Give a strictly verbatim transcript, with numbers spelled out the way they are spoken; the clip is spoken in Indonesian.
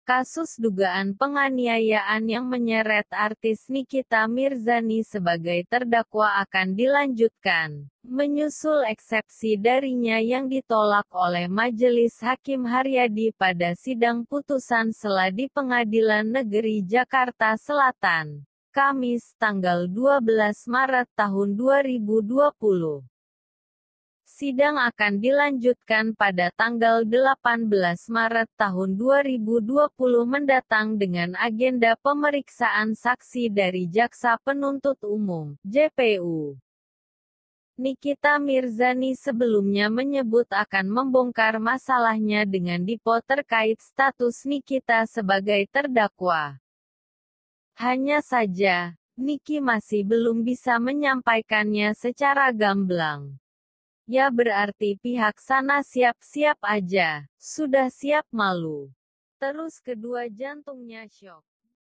Kasus dugaan penganiayaan yang menyeret artis Nikita Mirzani sebagai terdakwa akan dilanjutkan, menyusul eksepsi darinya yang ditolak oleh Majelis Hakim Haryadi pada sidang putusan sela di Pengadilan Negeri Jakarta Selatan, Kamis tanggal dua belas Maret tahun dua ribu dua puluh. Sidang akan dilanjutkan pada tanggal delapan belas Maret tahun dua ribu dua puluh mendatang dengan agenda pemeriksaan saksi dari Jaksa Penuntut Umum, J P U. Nikita Mirzani sebelumnya menyebut akan membongkar masalahnya dengan Dipo terkait status Nikita sebagai terdakwa. Hanya saja, Niki masih belum bisa menyampaikannya secara gamblang. Ya berarti pihak sana siap-siap aja, sudah siap malu. Terus kedua jantungnya syok.